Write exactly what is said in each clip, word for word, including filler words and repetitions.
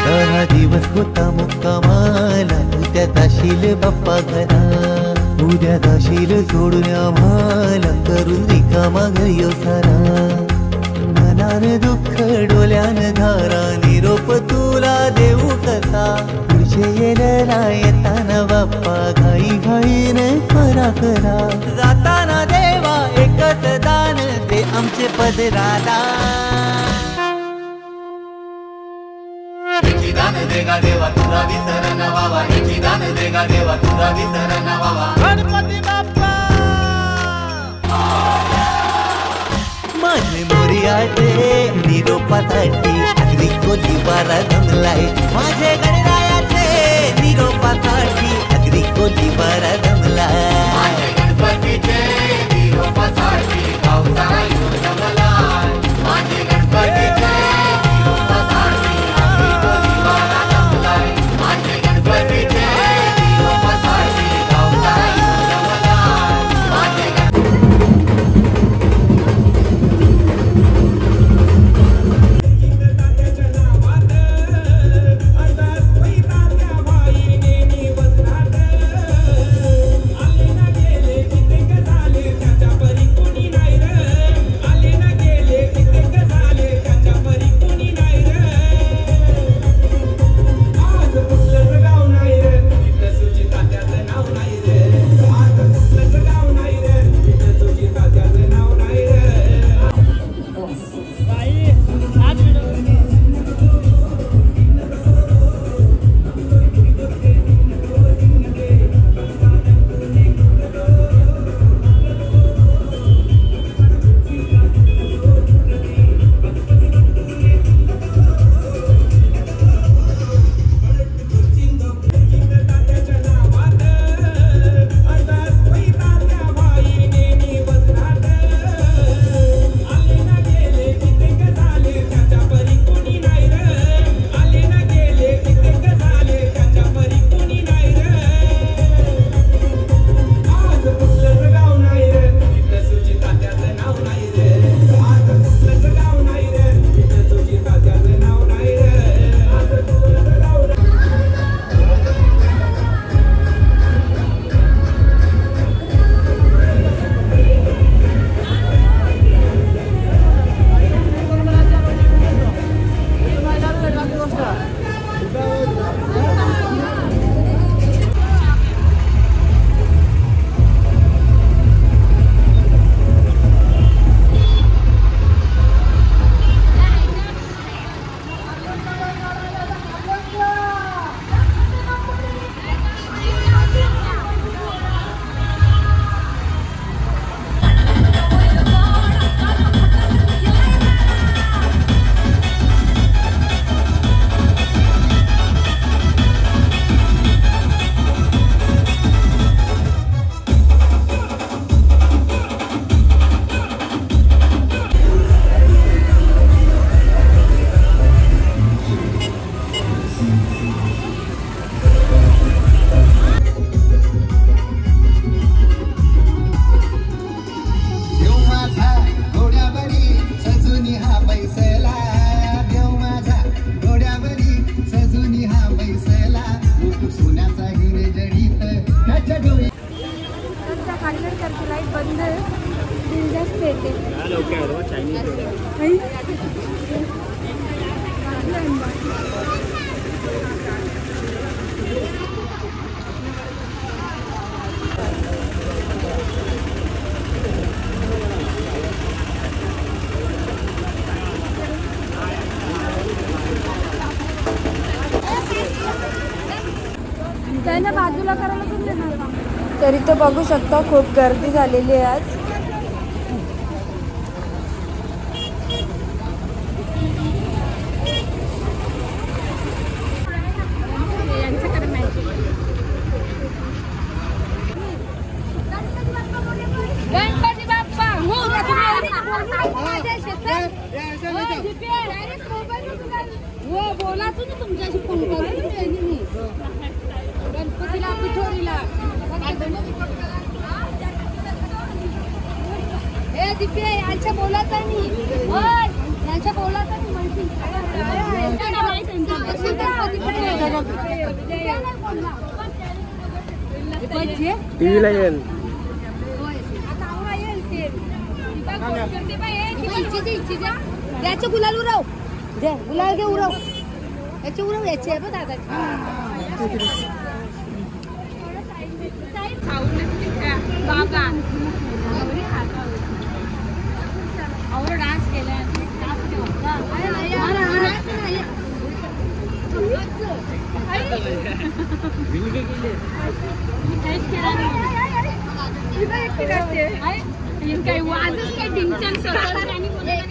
दहा दिवस होता मुक्कामाला, उद्या जाशील बाप्पा घरा, उद्या जाशील सोडून आम्हाला, करून रिकामा घरी सारा. मनान दुःख डोल्यान धारा, निरोप तुला देऊ कसा, पुढचे येणारा येताना बाप्पा, घाई घाईने करा करा. जाताना देवा एकच दान दे आमचे पदराला. दान देगा देवा तुला विसर नवावा, हिची दान देगा देवा तुला विसर नवावा. गणपती बाप्पा माझे मोरयाचे निरोपासाठी अगदी कोलीवारा जमलाय. माझे गणरायाचे निरोपासाठी अगदी कोलीवारा जमलाय. माझे गणपतीचे निरोपासाठी गावचा येऊन जमलाय. माझे गणपतीचे निरोपासाठी अगदी कोलीवारा जमलाय. माझे गणपतीचे निरोपासाठी गावचा येऊन जमलाय. माझे त्यांना बाजूला करायला पण देणार का? तरी तो बघू शकता खूप गर्दी झालेली आहे आज. गणपती बाप्पा हो बोला तुम्ही तुमच्याशी फोन करून गणपतीला पिठोरीला हे दिपे यांच्या बोलाचा मी यांच्या बोलाचा मी म्हणते टीव्हीला येईल याचे गुलाल उरव दे गुलाल घे उरव याचे उरव याचे आहे बघ दादा और डान्स केला काही वाजच काही ढिंचण सोडणार आणि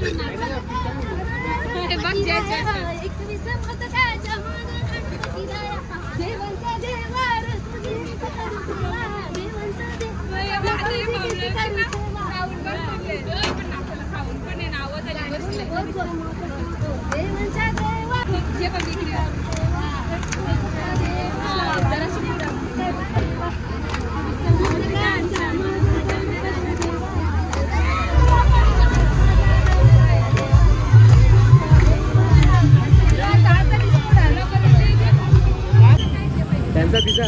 त्यांचा पिझ्झा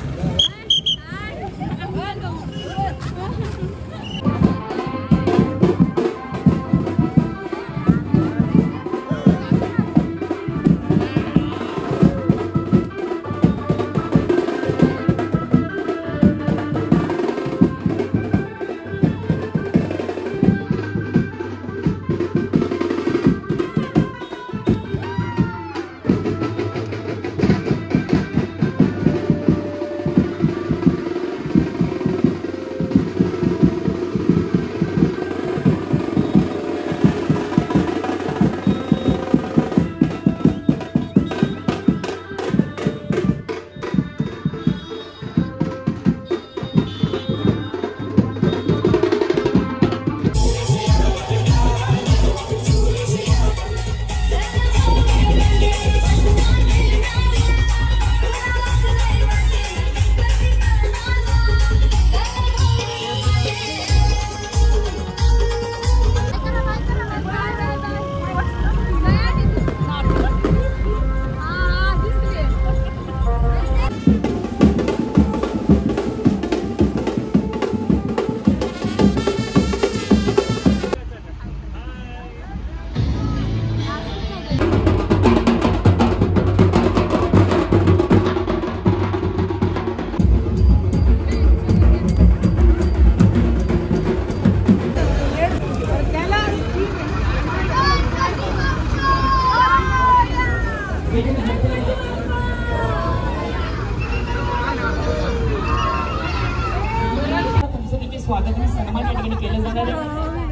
स्वागत आणि सन्मान या ठिकाणी केलं जाणार आहे.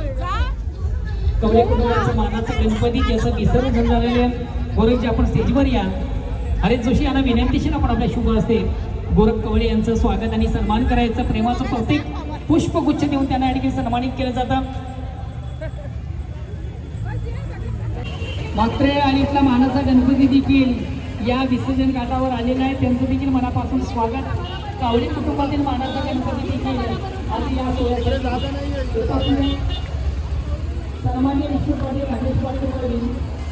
कवळे कुटुंबाचं मानाचं गणपती जसं विसर्जन झालेले आहे. गोरखजी आपण स्टेजवर या. हरेश जोशी यांना विनंतीशील आपण आपल्या शुभ असते गोरख कवळे यांचं स्वागत आणि सन्मान करायचं. प्रेमाचं प्रत्येक पुष्पगुच्छ देऊन त्यांना या ठिकाणी सन्मानित केलं जातं. मात्र आणि इथला मानाचा गणपती देखील या विसर्जन घाटावर आलेला आहे. त्यांचं देखील मनापासून स्वागत. कावडी कुटुंबातील मानाचा गणपती देखील आज या सोहळ्यात सन्माननीय विष्णू पाटील राजेश पाटील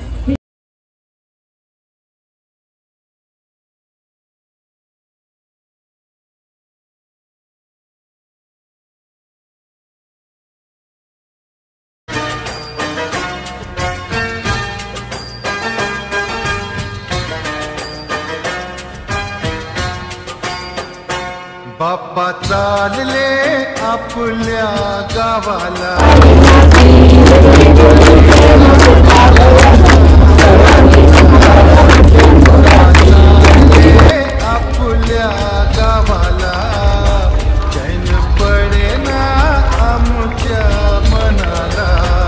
बाप्पा चालले आपल्या गावाला आपल्या गावाला चैन पडे ना आमच्या मनाला.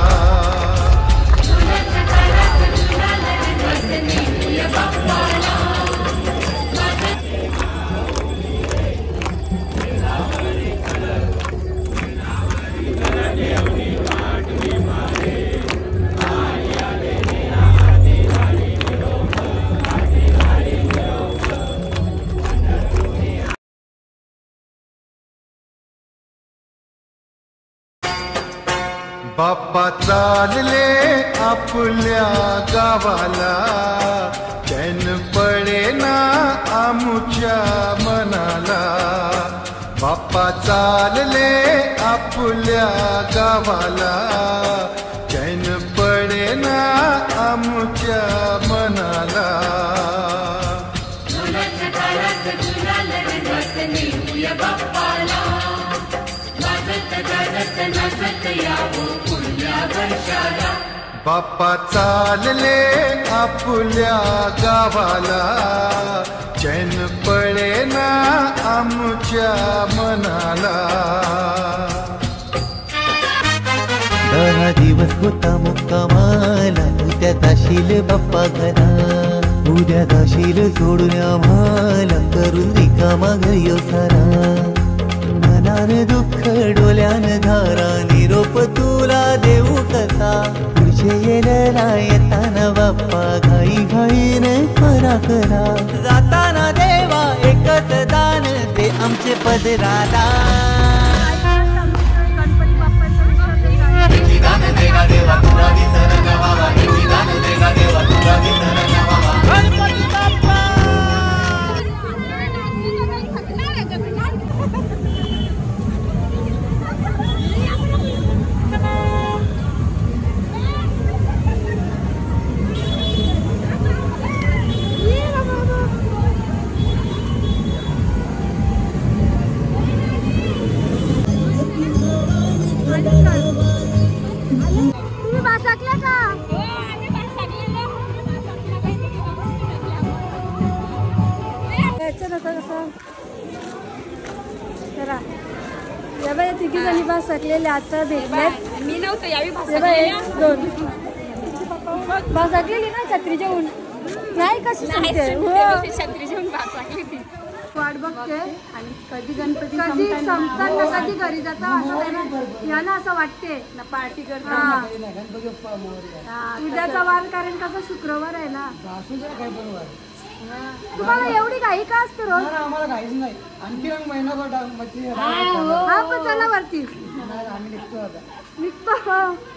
बाप्पा चालले आपल्या गावाला चैन पडे आमुच्या मनाला. बाप्पा चालले आपल्या गावाला, चैन पडेना आमुच्या मनाला. बाप्पा चालले आपल्या गावाला, चैन पडेना आमुच्या मनाला. दहा दिवस होता मुक्कामाला, उद्या जाशील बाप्पा घरा. उद्या जाशील सोडून आम्हाला, करून रिकामा घरी येऊ सारा. मनान दुःख डोल्यान धारा, निरोप तुला देऊ कसा. पुढचे येणारा येताना बाप्पा, घाई घाईने करा करा. जाताना देवा एकच दान दे आमचे पदराला. गणपती बाप्पाचं हिची दान देगा देवा तुला विसर न व्हावा. हिची दान देगा देवा तुला विसर न व्हावा. गणपती बाप्पा तुम्ही बासाकल्या का? यायचं नका कसं जरा या बाई तिघी जणी बास सकलेले आता भेटलेत. मी नव्हतं यावी या बाई दोन बास सकलेली ना छत्री जेवून नाही कशी सांगते. हो. छत्री घेऊन बास लागली ती. वाट बघते आणि कधी गणपती कधी संपतात ना कधी घरी जाता असं काही ना याला असं वाटते ना पार्टी करतो. हा. उद्याचा वार कारण कसं शुक्रवार आहे ना. तुम्हाला एवढी घाई का असते रोज? आम्हाला काहीच नाही. आणखी एक महिनाभर हा पण चला वरती आम्ही निघतो आता. निघतो.